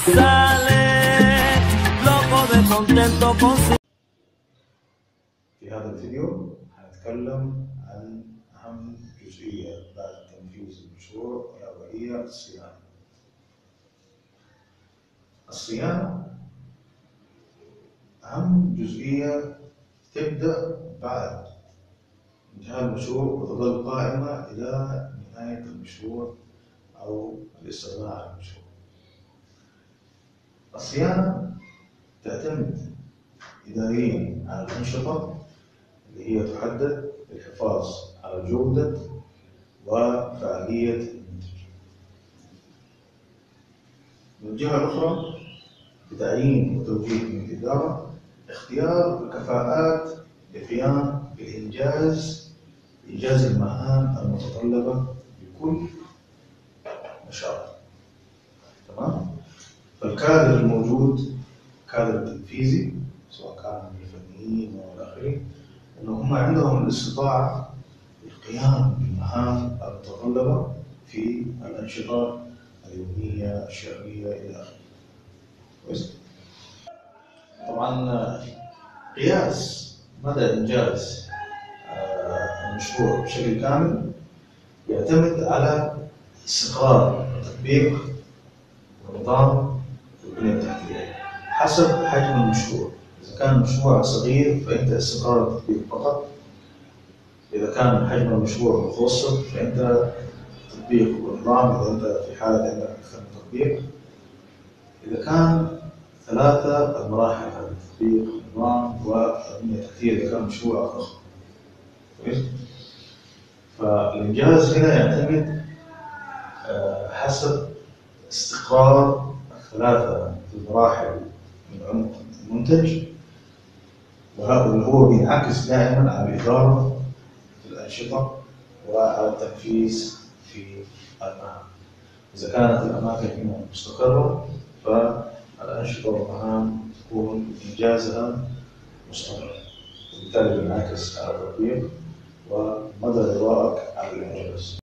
في هذا الفيديو هنتكلم عن أهم جزئية بعد تنفيذ المشروع وهي الصيانة. الصيانة أهم جزئية تبدأ بعد انتهاء المشروع وتظل قائمة إلى نهاية المشروع أو الاستغناء عن المشروع. الصيانة تعتمد إداريا على الأنشطة اللي هي تحدد للحفاظ على جودة وفعالية المنتج. من الجهة الأخرى بتعيين وتوجيه من الإدارة اختيار الكفاءات للقيام بإنجاز المهام المتطلبة لكل نشاط. تمام؟ فالكادر الموجود كادر تنفيذي سواء كان من الفنيين أو الآخرين إن هم عندهم الاستطاعة للقيام بالمهام المتطلبة في الأنشطة اليومية الشهرية إلى آخره. كويس؟ طبعا قياس مدى إنجاز المشروع بشكل كامل يعتمد على استقرار التطبيق والنظام والبنية التحتية حسب حجم المشروع. إذا كان المشروع صغير فأنت استقرار التطبيق فقط، إذا كان حجم المشروع متوسط فأنت تطبيق والنظام إذا أنت في حالة عندك أكثر من تطبيق، إذا كان ثلاثة المراحل هذه التطبيق والنظام والبنية التحتية إذا كان مشروع ضخم. كويس؟ فالإنجاز هنا يعتمد حسب استقرار الثلاثة المراحل من عمق المنتج، وهو بينعكس دائما على الإدارة في الأنشطة وعلى التنفيذ في المهام. إذا كانت الأماكن هنا مستقرة فالأنشطة والمهام تكون إنجازها مستمر، وبالتالي بينعكس على التطبيق ومدى رضائك على الإنجاز.